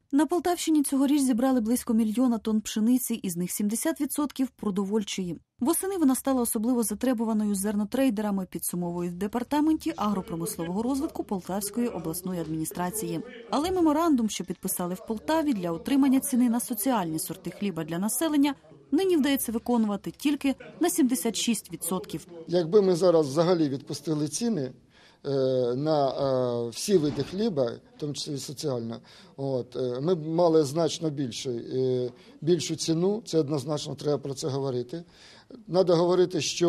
На Полтавщині цьогоріч зібрали близько 1 мільйона тонн пшениці, із них 70% – продовольчої. Восени вона стала особливо затребуваною зернотрейдерами, підсумовують в департаменті агропромислового розвитку Полтавської обласної адміністрації. Але меморандум, що підписали в Полтаві для отримання ціни на соціальні сорти хліба для населення, нині вдається виконувати тільки на 76%. Якби ми зараз взагалі відпустили ціни на всі види хліба, в тому числі соціально, ми б мали значно більшу ціну, це однозначно треба про це говорити. Треба говорити, що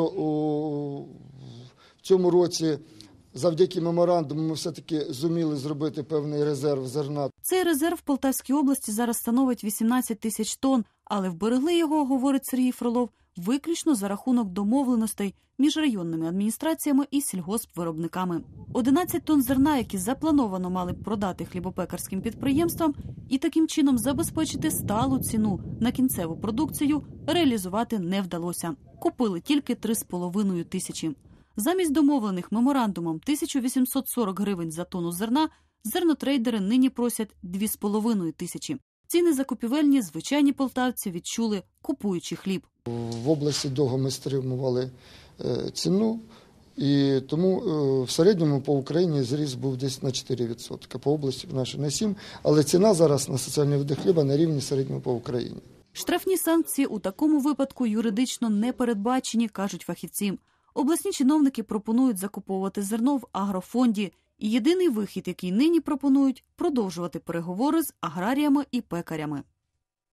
в цьому році завдяки меморандуму ми все-таки зуміли зробити певний резерв зерна. Цей резерв в Полтавській області зараз становить 18 тисяч тонн, але вберегли його, говорить Сергій Фролов, виключно за рахунок домовленостей між районними адміністраціями і сільгоспвиробниками. 11 тонн зерна, які заплановано мали б продати хлібопекарським підприємствам і таким чином забезпечити сталу ціну на кінцеву продукцію, реалізувати не вдалося. Купили тільки 3,5 тисячі. Замість домовлених меморандумом 1840 гривень за тонну зерна зернотрейдери нині просять 2,5 тисячі. Ціни закупівельні звичайні полтавці відчули, купуючи хліб. В області довго ми стримували ціну, і тому в середньому по Україні зріст був десь на 4%, по області нашій на 7%, але ціна зараз на соціальні види хліба на рівні середнього по Україні. Штрафні санкції у такому випадку юридично не передбачені, кажуть фахівці. Обласні чиновники пропонують закуповувати зерно в агрофонді. І єдиний вихід, який нині пропонують – продовжувати переговори з аграріями і пекарями.